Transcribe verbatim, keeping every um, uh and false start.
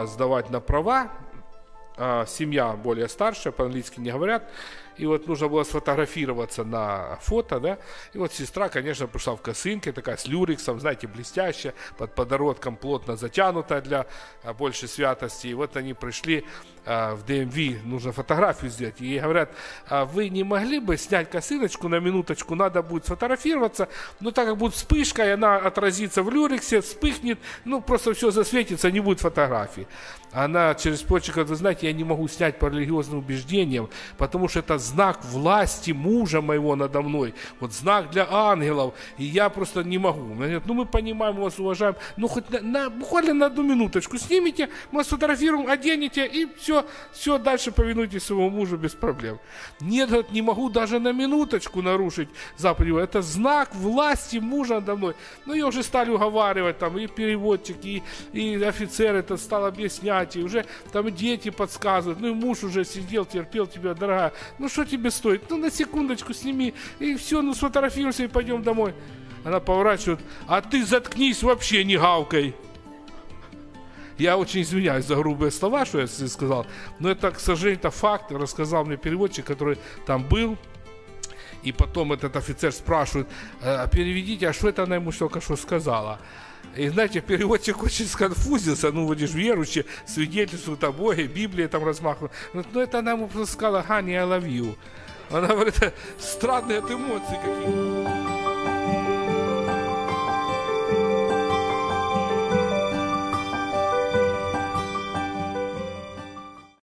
а, сдавать на права, а, семья более старшая, по-английски не говорят, и вот нужно было сфотографироваться на фото, да, и вот сестра, конечно, пришла в косынке, такая с люрексом, знаете, блестящая, под подбородком плотно затянутая для а, большей святости, и вот они пришли а, в ди эм ви, нужно фотографию сделать, и ей говорят, а вы не могли бы снять косыночку на минуточку, надо будет сфотографироваться, но так как будет вспышка, и она отразится в люрексе, вспыхнет, ну, просто все засветится, не будет фотографии. Она через почек говорит, вы знаете, я не могу снять по религиозным убеждениям, потому что это знак власти мужа моего надо мной, вот знак для ангелов, и я просто не могу. Она говорит, ну мы понимаем, мы вас уважаем, ну хоть на, на, буквально на одну минуточку снимите, мы сфотографируем, оденете, и все, все, дальше повинуйтесь своему мужу без проблем. Нет, говорит, не могу даже на минуточку нарушить заповедь, это знак власти мужа надо мной. Ну ее уже стали уговаривать, там и переводчик, и, и офицер это стал объяснять, и уже там дети подсказывают, ну и муж уже сидел, терпел тебя, дорогая, ну что тебе стоит? Ну, на секундочку сними, и все, ну, сфотографируйся и пойдем домой. Она поворачивает, а ты заткнись вообще, не гавкай. Я очень извиняюсь за грубые слова, что я сказал, но это, к сожалению, это факт, рассказал мне переводчик, который там был. И потом этот офицер спрашивает, а, переведите, а что это она ему только что сказала? И знаете, переводчик очень сконфузился, ну, вот же верующие свидетельствуют о Боге, Библия там размахивает. Ну, это она ему просто сказала, honey, I love you. Она говорит, странные от эмоций какие-то.